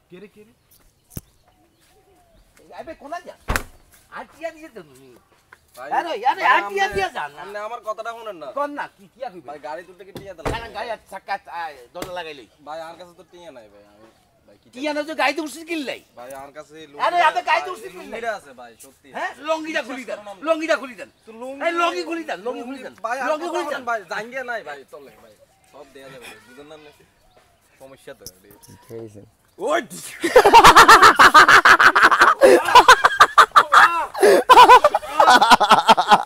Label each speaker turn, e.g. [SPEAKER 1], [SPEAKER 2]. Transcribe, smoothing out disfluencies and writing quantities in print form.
[SPEAKER 1] কে রে আবে কোনা যা আটিয়া দিয়ে তো তুমি আরে আরে আটিয়া দিয়ে যান
[SPEAKER 2] আপনি আমার কথাটা শুনেন না
[SPEAKER 1] কোন না কি কইবে
[SPEAKER 2] ভাই গাড়ি তুলতে কি টিয়া
[SPEAKER 1] না গাড়ি চাকা দোলা লাগাইলি
[SPEAKER 2] ভাই আমার কাছে তো টিয়া নাই ভাই আমি ভাই কি
[SPEAKER 1] টিয়া না যে গাড়ি উঠছিস কিনলাই
[SPEAKER 2] ভাই আমার কাছে
[SPEAKER 1] আরে আপনি গাড়ি উঠছিস কিনলাই
[SPEAKER 2] আছে ভাই সত্যি
[SPEAKER 1] হ্যাঁ লঙ্গিটা খুলি দেন
[SPEAKER 2] তো
[SPEAKER 1] এই লঙ্গি খুলি দেন
[SPEAKER 2] ভাই
[SPEAKER 1] লঙ্গি খুলি দেন
[SPEAKER 2] ভাই জাঙ্গিয়া নাই ভাই চলে ভাই সব দেয়া যাবে বুঝেন না আপনি? সমস্যা তো
[SPEAKER 3] খেয়েছেন
[SPEAKER 1] ওই